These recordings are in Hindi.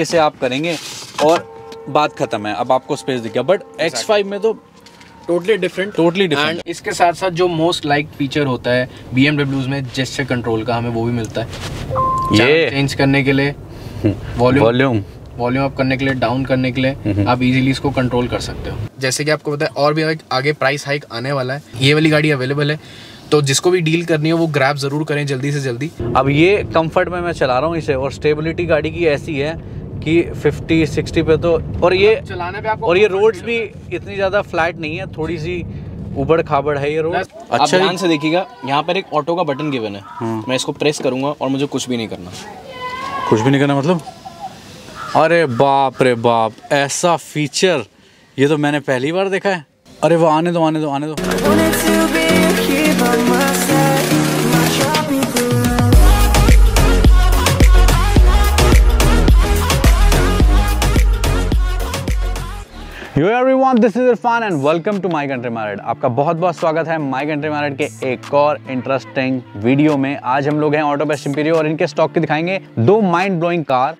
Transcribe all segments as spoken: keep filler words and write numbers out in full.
इसे आप करेंगे और बात खत्म है, अब आपको स्पेस दिख गया। बट एक्स फाइव में तो टोटली डिफरेंट टोटली डिफरेंट। इसके साथ साथ जो मोस्ट लाइक फीचर होता है बी एम डब्ल्यूज में जेस्चर कंट्रोल का, हमें वो भी मिलता है। ये चेंज करने के लिए वॉल्यूम वॉल्यूम वॉल्यूम अप करने के लिए, डाउन करने के लिए आप इजीली इसको कंट्रोल कर सकते हो। जैसे कि आपको पता है और भी आगे प्राइस हाइक आने वाला है, ये वाली गाड़ी अवेलेबल है, तो जिसको भी डील करनी हो वो ग्रैब जरूर करें जल्दी से जल्दी। अब ये कंफर्ट में मैं चला रहा हूँ इसे, और स्टेबिलिटी गाड़ी की ऐसी है कि फिफ्टी सिक्सटी पे तो, और ये चलाने पे आपको, और ये रोड्स भी इतनी ज़्यादा फ्लैट नहीं है, थोड़ी सी उबड़ खाबड़ है ये रोड। अच्छा, ध्यान से देखिएगा, यहाँ पर एक ऑटो का बटन गिवन है, मैं इसको प्रेस करूंगा और मुझे कुछ भी नहीं करना। कुछ भी नहीं करना मतलब? अरे बाप रे बाप, ऐसा फीचर ये तो मैंने पहली बार देखा है। अरे वो आने दो आने दो आने दो। Yo everyone, this is Irfan and welcome to My Country Married। आपका बहुत बहुत स्वागत है My Country Married के एक और इंटरेस्टिंग वीडियो में। आज हम लोग हैं ऑटो बेस्ट इंपीरियो और इनके स्टॉक के दिखाएंगे दो माइंड ब्लोइंग कार।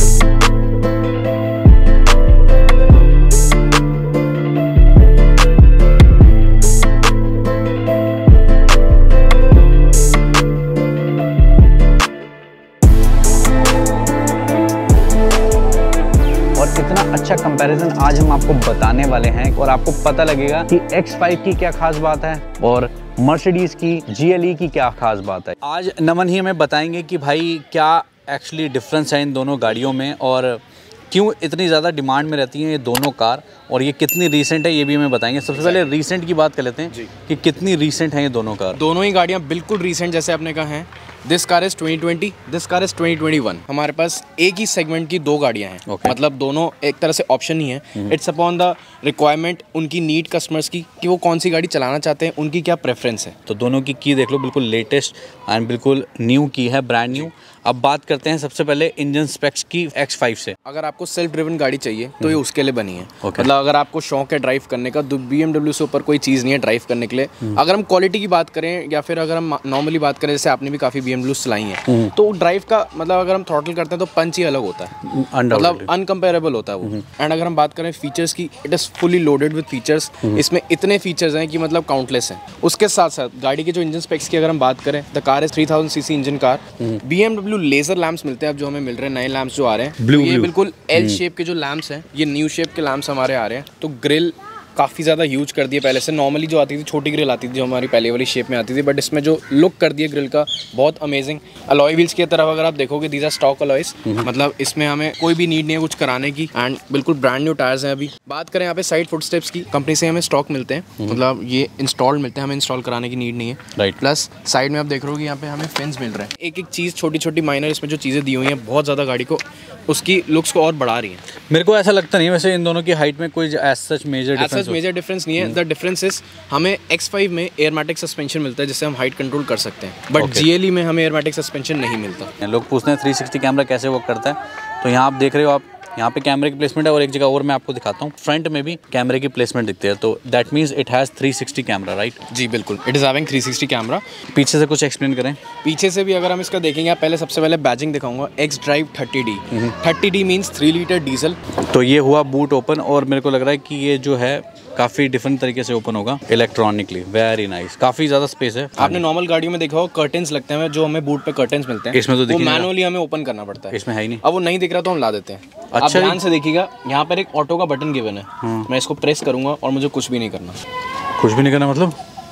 इतना अच्छा कंपैरिजन आज हम आपको बताने वाले हैं और आपको पता लगेगा कि एक्स फाइव की क्या खास बात है और मर्सिडीज की जी एल ई की क्या खास बात है। आज नमन ही हमें बताएंगे कि भाई क्या एक्चुअली डिफरेंस है इन दोनों गाड़ियों में और क्यों इतनी ज़्यादा डिमांड में रहती हैं ये दोनों कार, और ये कितनी रीसेंट है ये भी हमें बताएंगे। सबसे पहले रीसेंट की बात कर लेते हैं कि कितनी रीसेंट है ये दोनों कार। दोनों ही गाड़ियाँ बिल्कुल रीसेंट, जैसे आपने कहा है। This car is twenty twenty, this car is twenty twenty one. हमारे पास एक ही सेगमेंट की दो गाड़ियां हैं, okay. मतलब दोनों एक तरह से ऑप्शन ही है। इट्स अपॉन द रिक्वायरमेंट, उनकी नीड कस्टमर्स की कि वो कौन सी गाड़ी चलाना चाहते हैं, उनकी क्या प्रेफरेंस है। तो दोनों की की देख लो, बिल्कुल लेटेस्ट एंड बिल्कुल न्यू की है, ब्रांड न्यू। अब बात करते हैं सबसे पहले इंजन स्पेक्स की एक्स फाइव से। अगर आपको सेल्फ ड्रिवन गाड़ी चाहिए तो ये उसके लिए बनी है, okay. मतलब अगर आपको शौक है ड्राइव करने का, तो बी एम डब्ल्यू से ऊपर कोई चीज़ नहीं है ड्राइव करने के लिए। अगर हम क्वालिटी की बात करें या फिर अगर हम नॉर्मली बात करें, जैसे आपने भी काफ़ी बी एम डब्ल्यू चलाई हैं, तो ड्राइव का मतलब अगर हम थ्रॉटल करते हैं तो पंच ही अलग होता है, मतलब अनकम्पेरेबल होता है वो। एंड अगर हम बात करें फीचर्स की, it is fully loaded with features. इसमें इतने फीचर्स हैं कि मतलब काउंटलेस हैं। उसके साथ साथ गाड़ी के जो इंजन स्पेक्स की अगर हम बात करें, the car is three thousand C C engine car. B M W laser lamps मिलते हैं अब जो हमें मिल रहे हैं, नए लैम्प्स जो आ रहे हैं, ब्लू, ये बिल्कुल एल शेप के जो लैम्प्स हैं, ये न्यू शेप के लैम्प्स हमारे आ रहे हैं। तो ग्रिल काफ़ी ज़्यादा यूज कर दिए पहले से। नॉर्मली जो आती थी छोटी ग्रिल आती थी जो हमारी पहले वाली शेप में आती थी, बट इसमें जो लुक कर दिया ग्रिल का बहुत अमेजिंग। अलॉय व्हील्स की तरफ अगर आप देखोगे, दीज आर स्टॉक अलॉयज, मतलब इसमें हमें कोई भी नीड नहीं है कुछ कराने की, एंड बिल्कुल ब्रांड न्यू टायर्स हैं। अभी बात करें यहाँ पे साइड फुटस्टेप्स की, कंपनी से हमें स्टॉक मिलते हैं, मतलब ये इंस्टॉल मिलते हैं, हमें इंस्टॉल कराने की नीड नहीं है। राइट। प्लस साइड में आप देख रहे हो कि यहाँ पे हमें फिन्स मिल रहे हैं। एक एक चीज़ छोटी छोटी माइनर इसमें जो चीज़ें दी हुई हैं, बहुत ज़्यादा गाड़ी को उसकी लुक्स को और बढ़ा रही है। मेरे को ऐसा लगता नहीं वैसे इन दोनों की हाइट में कोई as such major difference major difference नहीं है। द डिफरेंस इज हमें एक्स फाइव में एयरमैटिक सस्पेंशन मिलता है जिससे हम हाइट कंट्रोल कर सकते हैं, but okay. G L E में हमें एयरमैटिक सस्पेंशन नहीं मिलता। लोग पूछते हैं थ्री सिक्सटी कैमरा कैसे वर्क करता है, तो यहाँ आप देख रहे हो, आप यहाँ पे कैमरे की प्लेसमेंट है और एक जगह और मैं आपको दिखाता हूँ, फ्रंट में भी कैमरे की प्लेसमेंट दिखती है, तो that means it has three sixty camera, right? जी बिल्कुल, it is having three sixty camera. पीछे से कुछ एक्सप्लेन करें। पीछे से भी अगर हम इसका देखेंगे, आप पहले सबसे पहले बैजिंग दिखाऊंगा, X drive thirty D. Thirty D means three litre diesel. तो ये हुआ बूट ओपन, और मेरे को लग रहा है कि ये जो है काफ़ी डिफरेंट तरीके से ओपन होगा इलेक्ट्रॉनिकली। वेरी नाइस, काफ़ी ज़्यादा स्पेस है। आपने नॉर्मल गाड़ियों में देखा हो कर्टेंस लगते हैं, जो हमें बूट पे कर्टेंस मिलते हैं, इसमें तो मैनुअली हमें ओपन करना पड़ता है, इसमें है ही नहीं। अब वो नहीं दिख रहा तो हम ला देते हैं। अच्छा, ध्यान से देखिएगा, यहाँ पर एक ऑटो का बटन गिवन है, मैं इसको प्रेस करूंगा और मुझे कुछ भी नहीं करना। कुछ भी नहीं करना मतलब?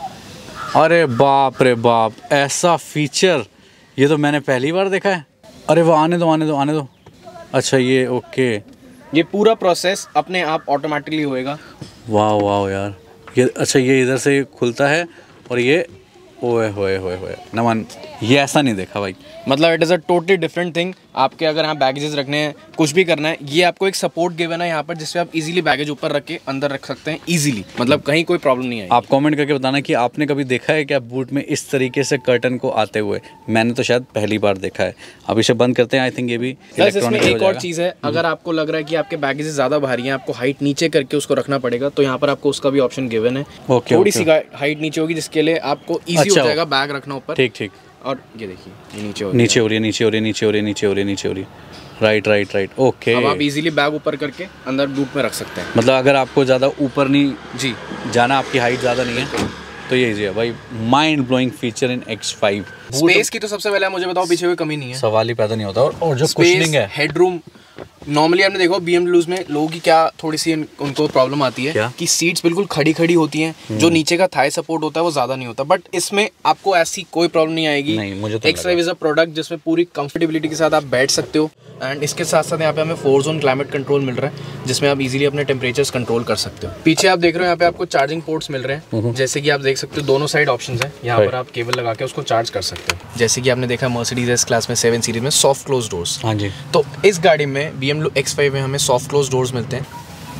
अरे बाप रे बाप, ऐसा फीचर ये तो मैंने पहली बार देखा है। अरे वो आने दो आने दो आने दो। अच्छा, ये ओके, ये पूरा प्रोसेस अपने आप ऑटोमेटिकली होएगा। वाह वाह यार, ये अच्छा ये इधर से खुलता है और ये ओए होए होए होए नमन, ये ऐसा नहीं देखा भाई, मतलब it is a totally different thing. आपके अगर यहाँ बैगेजेस रखने हैं, कुछ भी करना है, ये आपको एक सपोर्ट गिवन है यहाँ पर, जिससे आप इजीली बैगेज ऊपर रख के अंदर रख सकते हैं इजीली, मतलब कहीं कोई प्रॉब्लम नहीं है। आप कमेंट करके बताना कि आपने कभी देखा है क्या बूट में इस तरीके से कर्टन को आते हुए। मैंने तो शायद पहली बार देखा है। अब इसे बंद करते हैं, आई थिंक ये भी इलेक्ट्रॉनिक हो जाएगा। एक और चीज़ है, अगर आपको लग रहा है कि आपके बैगेजेस ज़्यादा भारी हैं, आपको हाइट नीचे करके उसको रखना पड़ेगा, तो यहाँ पर आपको उसका भी ऑप्शन गिवन है। थोड़ी सी हाइट नीचे होगी जिसके लिए आपको ईजी हो जाएगा बैग रखना ऊपर। ठीक ठीक। और ये देखिए, ये नीचे हो नीचे हो रही है, नीचे हो रही है, नीचे हो रही है, नीचे हो रही है, नीचे हो रही है। Right right right okay. अब आप इजीली बैग ऊपर करके अंदर बूट में रख सकते हैं। मतलब अगर आपको ज़्यादा ऊपर नहीं जी जाना, आपकी हाइट ज़्यादा नहीं है, तो ये इजी है भाई। Mind blowing feature in X five. Space की तो सबसे पहले मुझे बताओ, पीछे कोई कमी नहीं है, सवाल ही पैदा नहीं होता। और, और जो कुशनिंग है, हेडरूम, नॉर्मली आपने देखो बीएमडब्ल्यूज में लोगों की क्या थोड़ी सी उनको प्रॉब्लम आती है क्या? कि सीट्स बिल्कुल खड़ी खड़ी होती हैं, जो नीचे का थाई सपोर्ट होता है वो ज़्यादा नहीं होता, बट इसमें आपको ऐसी कोई प्रॉब्लम नहीं आएगी। नहीं, मुझे तो X five is a product जिसमें पूरी कंफर्टेबिलिटी के साथ आप बैठ सकते हो। एंड इसके साथ साथ यहाँ पे हमें फोर जोन क्लाइमेट कंट्रोल मिल रहा है, जिसमें आप इजीली अपने टेम्परेचर्स कंट्रोल कर सकते हो। पीछे आप देख रहे हो यहाँ पे आपको चार्जिंग पोर्ट्स मिल रहे हैं, जैसे कि आप देख सकते हो दोनों साइड ऑप्शंस हैं। यहाँ पर आप केबल लगा के उसको चार्ज कर सकते हो। जैसे कि आपने देखा मर्सिडीज एस क्लास में सेवन सीरीज में सॉफ्ट क्लोज डोर्स, हाँ जी, तो इस गाड़ी में बीएमडब्ल्यू एक्स फाइव में हमें सॉफ्ट क्लोज डोर्स मिलते हैं।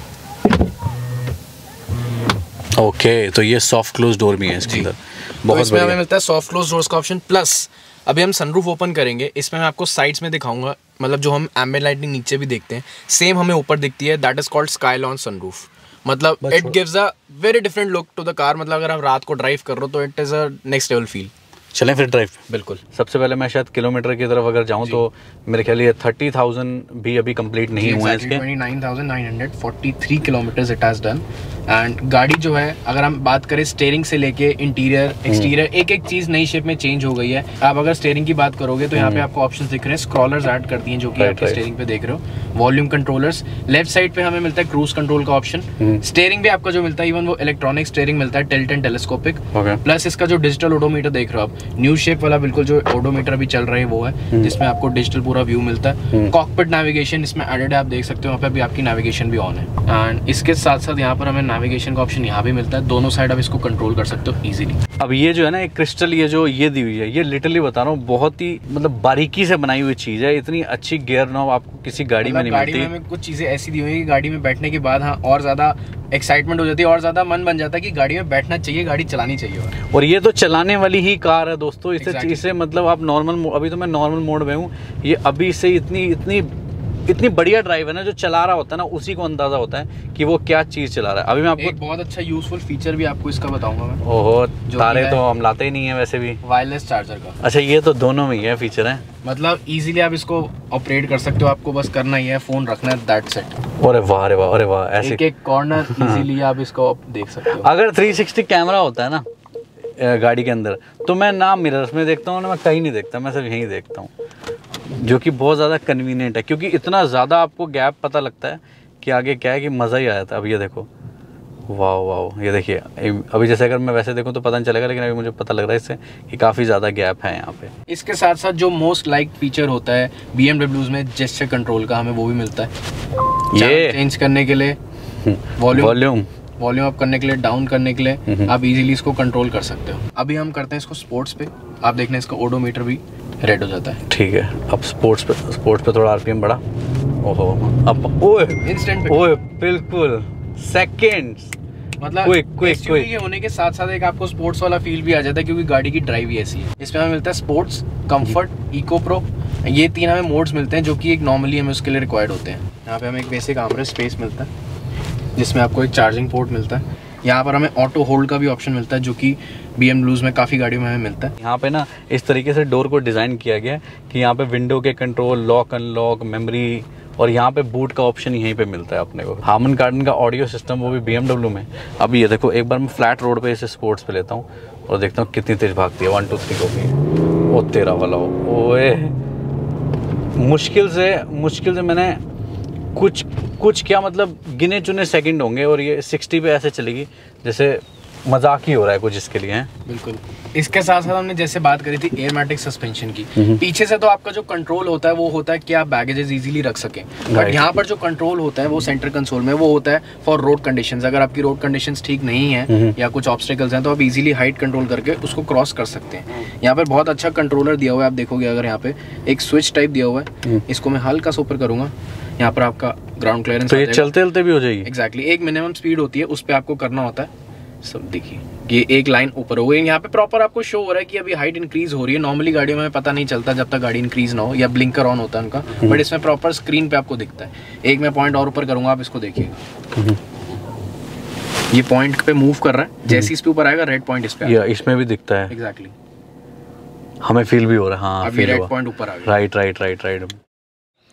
ओके, तो ये सॉफ्ट क्लोज डोर भी है इसके अंदर। बहुत तो इसमें हमें मिलता है सॉफ्ट क्लोज डोर्स का ऑप्शन, प्लस अभी हम सनरूफ ओपन करेंगे, इसमें मैं आपको साइड्स में दिखाऊंगा, मतलब जो हम एम्बिएंट लाइटिंग नीचे भी देखते हैं सेम हमें ऊपर दिखती है, that is called sky lounge sunroof. मतलब it gives a very different look to the car. मतलब अगर आप रात को ड्राइव कर रहे हो तो it is a next level feel. चलें फिर ड्राइव। बिल्कुल। सबसे पहले मैं शायद किलोमीटर की तरफ अगर जाऊं तो मेरे ख्याल ये थर्टी थाउजेंड भी अभी कंप्लीट नहीं हुआ है इसके। Twenty nine thousand nine hundred forty three kilometres it has done. And गाड़ी जो है, अगर हम बात करें स्टीयरिंग से लेके इंटीरियर एक्सटीरियर, एक एक चीज नई शेप में चेंज हो गई है। आप अगर स्टीयरिंग की बात करोगे तो यहाँ पे आपको ऑप्शंस दिख रहे हैं, स्क्रॉलर्स ऐड कर दिए हैं जो कि आपके स्टीयरिंग पे देख रहे हो, वॉल्यूम कंट्रोलर्स, लेफ्ट साइड पे हमें मिलता है क्रूज कंट्रोल का ऑप्शन, स्टीयरिंग भी आपका जो मिलता है इवन वो इलेक्ट्रॉनिक स्टीयरिंग मिलता है, टिल्ट एंड टेलीस्कोपिक, प्लस इसका जो डिजिटल ओडोमीटर देख रहे हो आप, न्यू शेप वाला बिल्कुल जो ओडोमीटर भी चल रहा है वो है, जिसमें आपको डिजिटल पूरा व्यू मिलता है। कॉकपिट नेविगेशन इसमें एडेड है, आप देख सकते हो वहाँ पे भी आपकी नेविगेशन भी ऑन है। एंड इसके साथ साथ यहाँ पर हमें नेविगेशन का ऑप्शन यहाँ भी मिलता है, दोनों साइड आप इसको कंट्रोल कर सकते हो इजीली। अब ये जो है ना, एक क्रिस्टल ये जो ये दी हुई है, ये लिटरली बता रहा हूँ बहुत ही मतलब बारीकी से बनाई हुई चीज है। इतनी अच्छी गियर नॉब आपको किसी गाड़ी में नहीं गाड़ी मिलती। में कुछ चीजें ऐसी दी हुई है कि गाड़ी में बैठने के बाद हाँ और ज्यादा एक्साइटमेंट हो जाती है और ज्यादा मन बन जाता है कि गाड़ी में बैठना चाहिए, गाड़ी चलानी चाहिए। और ये तो चलाने वाली ही कार है दोस्तों। इसे exactly. इसे मतलब आप नॉर्मल, अभी तो मैं नॉर्मल मोड में हूँ, ये अभी से इतनी इतनी इतनी बढ़िया ड्राइव है ना, जो चला रहा होता है ना उसी को अंदाजा होता है कि वो क्या चीज चला रहा है। अभी मैं आपको एक बहुत अच्छा यूजफुल फीचर भी आपको इसका बताऊंगा मैं। ओहो, तारे तो हम लाते ही नहीं है वैसे भी। वायरलेस चार्जर का। अच्छा, ये तो दोनों में ही है फीचर है, मतलब इजीली आप इसको ऑपरेट कर सकते हो, आपको बस करना ही है, फोन रखना है, दैट्स इट। अरे वाह, अरे वाह, अरे वाह, ऐसे एक एक कॉर्नर इजीली आप इसको देख सकते हो। अगर थ्री सिक्सटी कैमरा होता है ना गाड़ी के अंदर, तो मैं ना मिरर्स में देखता हूँ ना मैं कहीं नहीं देखता, मैं सिर्फ यहीं देखता हूँ, जो कि बहुत ज़्यादा कन्वीनियंट है, क्योंकि इतना ज़्यादा आपको गैप पता लगता है कि आगे क्या है, कि मज़ा ही आया था। अब ये देखो, वाह वाह, ये देखिए, अभी जैसे अगर मैं वैसे देखूं तो पता नहीं चलेगा, लेकिन अभी मुझे पता लग रहा है इससे कि काफ़ी ज़्यादा गैप है यहाँ पे। इसके साथ साथ जो मोस्ट लाइक फीचर होता है बीएमडब्ल्यूज में, जेस्चर कंट्रोल का, हमें वो भी मिलता है। ये चेंज करने के लिए वॉल्यूम वॉल्यूम वॉल्यूम अप करने के लिए, डाउन करने के लिए आप इजीली इसको कंट्रोल कर सकते हो। अभी हम करते हैं इसको स्पोर्ट्स पे, आप देखना इसका ओडोमीटर भी रेड हो जाता है। ठीक है, अब स्पोर्ट्स पे स्पोर्ट्स पे थोड़ा आरपीएम बढ़ा। ओहो, अब ओए इंस्टेंट ओए बिल्कुल सेकंड्स, मतलब क्विक क्विक क्विक के होने के साथ साथ एक आपको स्पोर्ट्स वाला फील भी आ जाता है, क्योंकि गाड़ी की ड्राइव ही ऐसी है। इसमें हमें मिलता है स्पोर्ट्स, कंफर्ट, इको प्रो, ये तीन हमें मोड्स मिलते हैं जो कि एक नॉर्मली हमें उसके लिए रिक्वायर्ड होते हैं। यहाँ पे हमें एक बेसिक आर्मरेस्ट स्पेस मिलता है, जिसमें आपको एक चार्जिंग पोर्ट मिलता है। यहाँ पर हमें ऑटो होल्ड का भी ऑप्शन मिलता है, जो कि बीएमडब्ल्यूज में काफ़ी गाड़ियों में हमें मिलता है। यहाँ पे ना इस तरीके से डोर को डिज़ाइन किया गया है कि यहाँ पे विंडो के कंट्रोल, लॉक अनलॉक, मेमोरी, और यहाँ पे बूट का ऑप्शन यहीं पे मिलता है अपने को। हार्मन कार्डन का ऑडियो सिस्टम, वो भी बीएमडब्ल्यू में। अभी ये देखो, एक बार मैं फ्लैट रोड पे इसे स्पोर्ट्स पे लेता हूँ और देखता हूँ कितनी तेज भागती है। वन टू थ्री को भी वो तेरा वाला हो, ओए मुश्किल से मुश्किल से मैंने कुछ कुछ क्या मतलब गिने चुने सेकंड होंगे और ये सिक्सटी पे ऐसे चलेगी जैसे मजाक ही हो रहा है कुछ इसके लिए है। बिल्कुल। इसके साथ साथ हमने जैसे बात करी थी एयरमैटिक सस्पेंशन की, पीछे से तो आपका जो कंट्रोल होता है वो होता है कि आप बैगेजेस इजीली रख सकें, बट यहाँ पर जो कंट्रोल होता है वो सेंटर कंसोल में वो होता है फॉर रोड कंडीशंस। अगर आपकी रोड कंडीशंस ठीक नहीं है या कुछ ऑब्स्टेकल्स हैं तो आप इजीली हाइट कंट्रोल करके उसको क्रॉस कर सकते हैं। यहाँ पर बहुत अच्छा कंट्रोलर दिया हुआ है, आप देखोगे अगर यहाँ पे एक स्विच टाइप दिया हुआ है, इसको मैं हल्का सा ऊपर करूंगा, यहाँ पर आपका ग्राउंड क्लियरेंस, तो ये चलते चलते भी हो जाएगी। एग्जैक्टली, एक मिनिमम स्पीड होती है, उस पर आपको करना होता है। सब देखिए, ये एक लाइन ऊपर हो गई, यहाँ पे प्रॉपर आपको शो हो रहा है कि अभी हाइट इंक्रीज हो रही है। नॉर्मली गाड़ियों में पता नहीं चलता जब तक गाड़ी इंक्रीज ना हो या ब्लिंकर ऑन होता है उनका, बट इसमें प्रॉपर स्क्रीन पे आपको दिखता है। एक मैं पॉइंट और ऊपर करूंगा, आप इसको देखिएगा, ये पॉइंट पे मूव कर रहा है, जैसे इस पे ऊपर आएगा रेड पॉइंट इस पे या इसमें भी दिखता है। एग्जैक्टली, हमें फील भी हो रहा है। हाँ, अभी रेड पॉइंट ऊपर आ गया। Right right right right.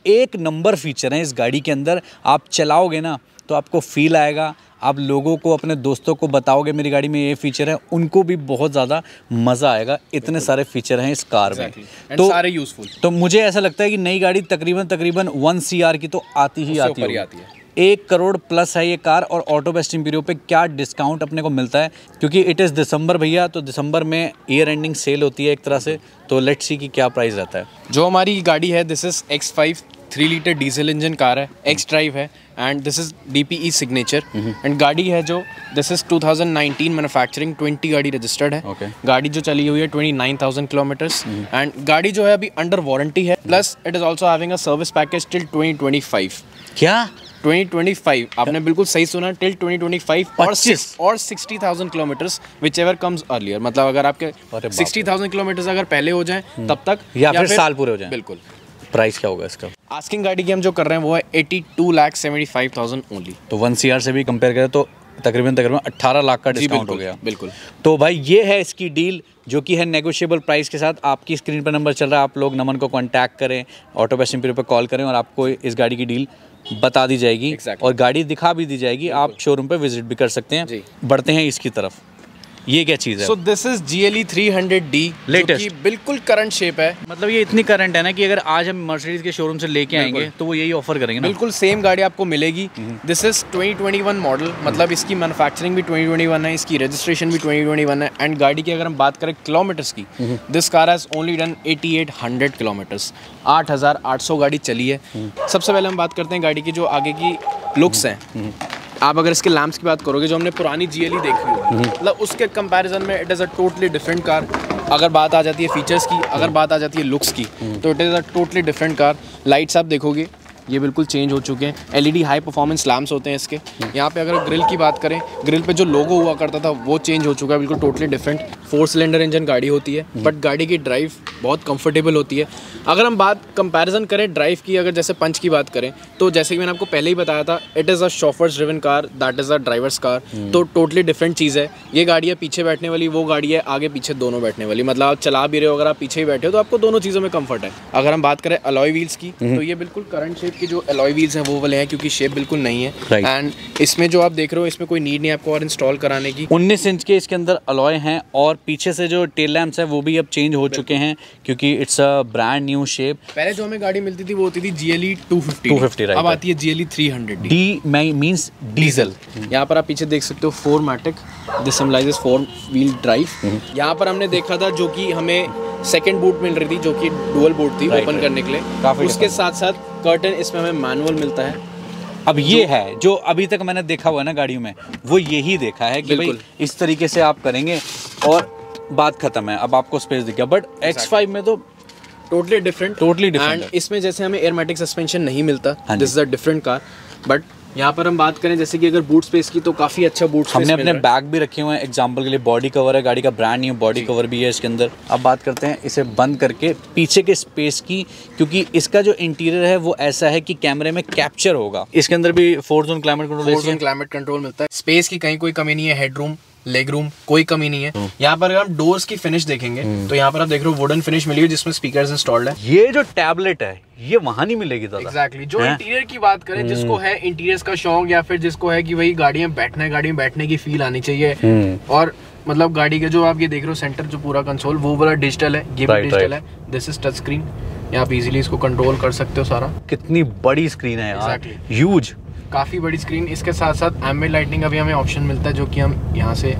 एक नंबर फीचर हैं इस गाड़ी के अंदर। आप चलाओगे ना तो आपको फील आएगा, आप लोगों को, अपने दोस्तों को बताओगे मेरी गाड़ी में ये फीचर है, उनको भी बहुत ज़्यादा मज़ा आएगा। इतने सारे फीचर हैं इस कार में, तो सारे यूजफुल। तो मुझे ऐसा लगता है कि नई गाड़ी तकरीबन तकरीबन वन सी आर की तो आती ही आती है। एक करोड़ प्लस है ये कार। और ऑटो बेस्ट इंपीरियो पे क्या डिस्काउंट अपने को मिलता है, क्योंकि इट इज़ दिसंबर भैया, तो दिसंबर में ईयर एंडिंग सेल होती है एक तरह से। तो लेट्स सी कि क्या प्राइस रहता है। जो हमारी गाड़ी है, this is X five three litre diesel engine car है, एक्स ड्राइव है, and this is D P E signature. And गाड़ी है जो this is two thousand nineteen manufacturing, twenty गाड़ी रजिस्टर्ड है। okay. गाड़ी जो चली हुई है twenty nine thousand kilometres. And गाड़ी जो है अभी अंडर वारंटी है, plus it is also having a service package till twenty twenty five. क्या ट्वेंटी ट्वेंटी फाइव? आपने बिल्कुल सही सुना, टिल ट्वेंटी ट्वेंटी फाइव और और sixty thousand kilometres which ever comes earlier. मतलब अगर आपके सिक्सटी थाउजेंड किलोमीटर्स अगर पहले हो जाएं तब तक, या, या फिर, फिर साल पूरे हो जाएं। बिल्कुल। प्राइस क्या होगा इसका? आस्किंग गाड़ी की हम जो कर रहे हैं वो है eighty two lakh seventy five thousand only. तो वन सी आर से भी कंपेयर करें तो तकरीबन तकरीबन अट्ठारह लाख का डिस्काउंट हो गया। बिल्कुल। तो भाई ये है इसकी डील, जो कि है नेगोशिएबल प्राइस के साथ। आपकी स्क्रीन पर नंबर चल रहा है, आप लोग नमन को कांटेक्ट करें, ऑटो बेस्ट इंपीरियो पर कॉल करें और आपको इस गाड़ी की डील बता दी जाएगी। exactly. और गाड़ी दिखा भी दी जाएगी। आप शोरूम पे विजिट भी कर सकते हैं। बढ़ते हैं इसकी तरफ। ये क्या चीज़ है? So this is G L E three hundred D, latest, बिल्कुल करंट शेप है। मतलब ये इतनी करंट है ना कि अगर आज हम मर्सिडीज के शोरूम से लेके आएंगे तो वो यही ऑफर करेंगे ना। बिल्कुल सेम गाड़ी आपको मिलेगी। This is twenty twenty one model, मतलब इसकी मैन्युफैक्चरिंग भी ट्वेंटी ट्वेंटी वन है, इसकी रजिस्ट्रेशन भी ट्वेंटी ट्वेंटी वन है। एंड गाड़ी की अगर हम बात करें किलोमीटर्स की, this car has only done eighty eight hundred kilometres, आठ हज़ार आठ सौ गाड़ी चली है। सबसे पहले हम बात करते हैं गाड़ी की जो आगे की लुक्स हैं। आप अगर इसके लैम्प्स की बात करोगे, जो हमने पुरानी जी एल ई देखी होगी, मतलब उसके कंपैरिजन में it is a totally different car. अगर बात आ जाती है फीचर्स की, अगर बात आ जाती है लुक्स की, तो it is a totally different car. Lights आप देखोगे ये बिल्कुल चेंज हो चुके हैं, एलईडी हाई परफॉर्मेंस लैम्प्स होते हैं इसके। यहाँ पे अगर ग्रिल की बात करें, ग्रिल पे जो लोगो हुआ करता था वो चेंज हो चुका है, बिल्कुल totally different. Four cylinder engine गाड़ी होती है, बट गाड़ी की ड्राइव बहुत कंफर्टेबल होती है। अगर हम बात कंपैरिजन करें ड्राइव की, अगर जैसे पंच की बात करें, तो जैसे कि मैंने आपको पहले ही बताया था, it is a chauffeur's driven car, that is a driver's car. तो टोटली डिफरेंट चीज़ है। ये गाड़ी है पीछे बैठने वाली, वो गाड़ी है आगे पीछे दोनों बैठने वाली। मतलब आप चला भी रहे हो, अगर आप पीछे ही बैठे हो तो आपको दोनों चीज़ों में कंफर्ट है। अगर हम बात करें अलॉय व्हील्स की, तो ये बिल्कुल करंट शेप की जो अलॉय व्हील्स हैं वो वाले हैं, क्योंकि शेप बिल्कुल नहीं है। एंड इसमें जो आप देख रहे हो, इसमें कोई नीड नहीं आपको और इंस्टॉल कराने की। उन्नीस इंच के इसके अंदर अलॉय हैं और पीछे से जो टेल लैम्प्स है वो भी अब चेंज हो चुके हैं, क्योंकि it's a brand new shape. पहले जो हमें गाड़ी मिलती थी वो होती थी G L E two fifty, अब आती है G L E three hundred D, means diesel. यहाँ पर आप पीछे देख सकते हो four matic, this symbolizes four wheel drive. यहाँ पर हमने देखा था जो कि हमें सेकंड बूट मिल रही थी, जो कि डुअल बूट थी ओपन करने के लिए। उसके साथ साथ कर्टन इसमें हमें मैनुअल मिलता है। अब ये है जो अभी तक मैंने देखा हुआ है ना गाड़ियों में, वो यही देखा है कि भाई इस तरीके से आप करेंगे और बात खत्म है। अब आपको स्पेस दिख गया, बट एक्स फाइव में तो टोटली डिफरेंट टोटली डिफरेंट। इसमें जैसे हमें एयरमेटिक सस्पेंशन नहीं मिलता, this is a different car. But यहाँ पर हम बात करें जैसे कि अगर बूट स्पेस की, तो काफ़ी अच्छा बूट स्पेस हमने अपने बैग भी रखे हुए हैं एग्जांपल के लिए। बॉडी कवर है गाड़ी का, ब्रांड न्यू बॉडी कवर भी है इसके अंदर। अब बात करते हैं इसे बंद करके पीछे के स्पेस की, क्योंकि इसका जो इंटीरियर है वो ऐसा है कि कैमरे में कैप्चर होगा। इसके अंदर भी four zone climate control four zone climate control मिलता है। स्पेस की कहीं कोई कमी नहीं है, हेडरूम लेग रूम कोई कमी नहीं है। यहाँ पर अगर हम डोर्स की फिनिश देखेंगे तो यहाँ पर आप देख रहे हो वुडन फिनिश मिली है जिसमें स्पीकर्स इंस्टॉल्ड है। ये जो टैबलेट है ये वहां नहीं मिलेगी दादा। Exactly exactly. जो इंटीरियर की बात करें, जिसको है इंटीरियर्स का शौक या फिर जिसको है कि भाई गाड़ी में बैठना है, गाड़ी में बैठने की फील आनी चाहिए। और मतलब गाड़ी का जो आप ये देख रहे हो सेंटर जो पूरा कंसोल वो वाला डिजिटल है, ये भी डिजिटल है। दिस इज टच स्क्रीन, यहाँ आप इजीली इसको कंट्रोल कर सकते हो सारा। कितनी बड़ी स्क्रीन है यार, ह्यूज, काफी बड़ी स्क्रीन। इसके साथ साथ एम्बिएंट लाइटिंग का भी हमें ऑप्शन मिलता है, जो कि हम यहाँ से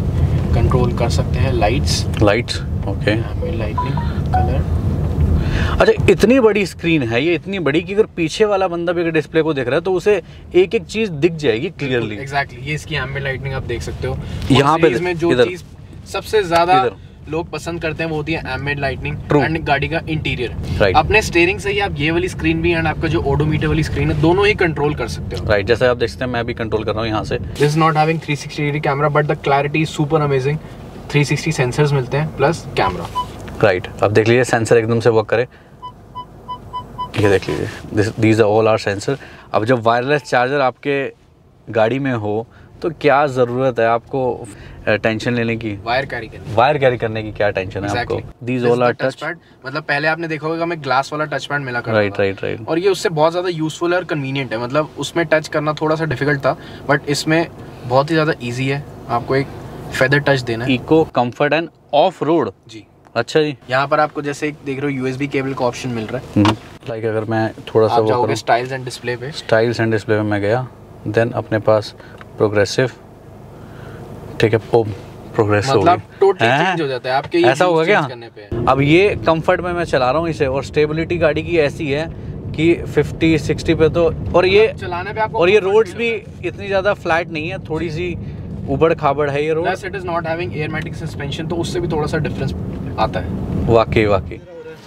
कंट्रोल कर सकते हैं। Lights lights okay, ambient lighting, colour. अच्छा, इतनी बड़ी स्क्रीन है ये, इतनी बड़ी कि अगर पीछे वाला बंदा भी अगर डिस्प्ले को देख रहा है तो उसे एक एक चीज दिख जाएगी क्लियरली। एग्जैक्टली, ये इसकी एम्बिएंट लाइटिंग आप देख सकते हो। यहाँ पे इसमें जो चीज सबसे ज्यादा लोग पसंद करते हैं वो होती है एम्बिएंट लाइटिंग एंड गाड़ी का इंटीरियर। right. अपने स्टीयरिंग से ही आप ये वाली स्क्रीन भी एंड आपका जो ओडोमीटर वाली स्क्रीन है दोनों ही कंट्रोल कर सकते हो। Right right. जैसे आप देख सकते हैं मैं भी कंट्रोल कर रहा हूँ यहाँ से। This is not having three sixty degree camera but the clarity is super amazing. Three sixty sensors मिलते हैं प्लस कैमरा। राइट, अब देख लीजिए सेंसर एकदम से वर्क करे, ये देख लीजिए, these are all are sensor. अब जब वायरलेस चार्जर आपके गाड़ी में हो तो क्या ज़रूरत है आपको टेंशन लेने की, वायर कैरी करने वायर कैरी करने की क्या टेंशन है exactly. आपको? These all are touch pad, मतलब पहले आपने देखा होगा हमें ग्लास वाला टच पैड मिला करता राइट राइट राइट और ये उससे बहुत ज़्यादा यूजफुल है और कन्वीनियंट है। मतलब उसमें टच करना थोड़ा सा डिफिकल्ट था, बट इसमें बहुत ही ज़्यादा ईजी है। आपको एक फेदर टच देना है। Eco, comfort and off road. जी अच्छा जी। यहाँ पर आपको जैसे देख रहे हो यूएसबी केबल का ऑप्शन मिल रहा है। लाइक अगर मैं थोड़ा सा आप वो जाओगे करूं, स्टाइल्स एंड डिस्प्ले पे, स्टाइल्स एंड डिस्प्ले में मैं गया, देन अपने पास प्रोग्रेसिव, ठीक है, ओ प्रोग्रेस हो मतलब गई, टोटली चेंज हो जाता है आपके ऐसा होगा क्या? करने पे। अब ये कंफर्ट में मैं चला रहा हूँ इसे, और स्टेबिलिटी गाड़ी की ऐसी है कि फिफ्टी सिक्सटी पे तो, और ये चलाने पे आपको और ये रोड्स भी इतनी ज़्यादा फ्लैट नहीं है, थोड़ी सी उबड़ खाबड़ है ये road. Plus it is not having airmatic suspension, तो उससे भी थोड़ा सा डिफरेंस आता है। वाकई वाकई।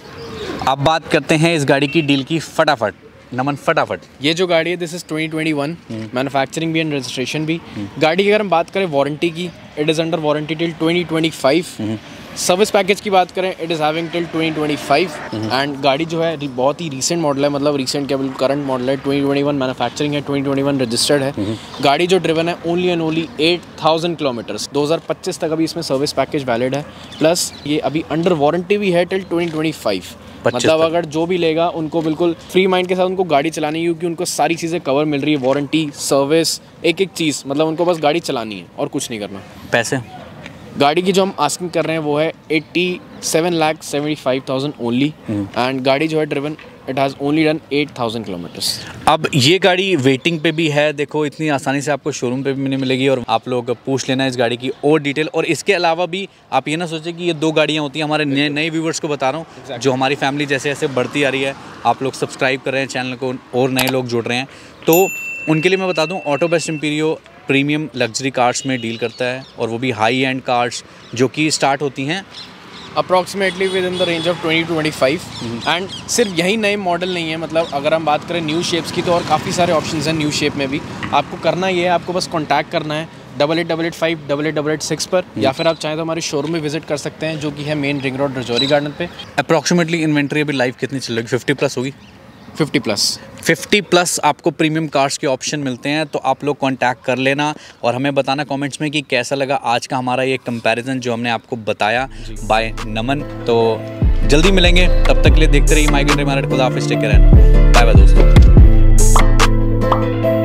अब बात करते हैं इस गाड़ी की डील की फटाफट, नमन फटाफट। ये जो गाड़ी है this is twenty twenty one, manufacturing भी एंड रजिस्ट्रेशन भी। गाड़ी की अगर हम बात करें वारंटी की, it is under warranty till twenty twenty five. Service package की बात करें, it is having till twenty twenty five. And गाड़ी जो है बहुत ही रीसेंट मॉडल है, मतलब रीसेंट केवल करंट मॉडल है। ट्वेंटी ट्वेंटी वन मैन्युफैक्चरिंग है, ट्वेंटी ट्वेंटी वन रजिस्टर्ड है। गाड़ी जो ड्रिवन है only and only eight thousand kilometres, दो हज़ार पच्चीस तक अभी इसमें सर्विस पैकेज वैलिड है। प्लस ये अभी अंडर वारंटी भी है टिल ट्वेंटी ट्वेंटी फाइव। मतलब अगर जो भी लेगा उनको बिल्कुल फ्री माइंड के साथ उनको गाड़ी चलानी है, क्योंकि उनको सारी चीज़ें कवर मिल रही है, वारंटी, सर्विस, एक एक चीज़। मतलब उनको बस गाड़ी चलानी है और कुछ नहीं करना। पैसे गाड़ी की जो हम आस्किंग कर रहे हैं वो है eighty seven lakh seventy five thousand only. And गाड़ी जो है driven it has only run eight thousand kilometres. अब ये गाड़ी वेटिंग पे भी है, देखो इतनी आसानी से आपको शोरूम पे भी नहीं मिलेगी, और आप लोग पूछ लेना इस गाड़ी की और डिटेल। और इसके अलावा भी आप ये ना सोचें कि ये दो गाड़ियाँ होती हैं, हमारे नए नए व्यूवर्स को बता रहा हूँ, exactly. जो हमारी फैमिली जैसे जैसे बढ़ती आ रही है, आप लोग सब्सक्राइब कर रहे हैं चैनल को और नए लोग जुड़ रहे हैं, तो उनके लिए मैं बता दूँ Auto Best Emperio premium luxury cars में डील करता है, और वो भी हाई एंड कार्स जो कि स्टार्ट होती हैं approximately within the range of twenty to twenty five. And सिर्फ यही नए मॉडल नहीं है, मतलब अगर हम बात करें न्यू शेप्स की तो और काफ़ी सारे ऑप्शंस हैं न्यू शेप में भी। आपको करना ये है, आपको बस कॉन्टैक्ट करना है double eight double eight five double eight double eight six पर, या फिर आप चाहें तो हमारे शोरूम में विजिट कर सकते हैं जो कि है main ring road Rajouri Garden पे। अप्रॉक्सीमेटली इन्वेंट्री अभी लाइव कितनी चल रही है? फिफ्टी प्लस होगी? फिफ्टी प्लस फिफ्टी प्लस आपको प्रीमियम कार्स के ऑप्शन मिलते हैं, तो आप लोग कांटेक्ट कर लेना और हमें बताना कमेंट्स में कि कैसा लगा आज का हमारा ये कंपैरिजन जो हमने आपको बताया बाय नमन। तो जल्दी मिलेंगे, तब तक के लिए देखते रहिए माइग्रेन रिमाइंडर। खुदा हाफिज़, टेक केयर, बाय बाय दोस्तों।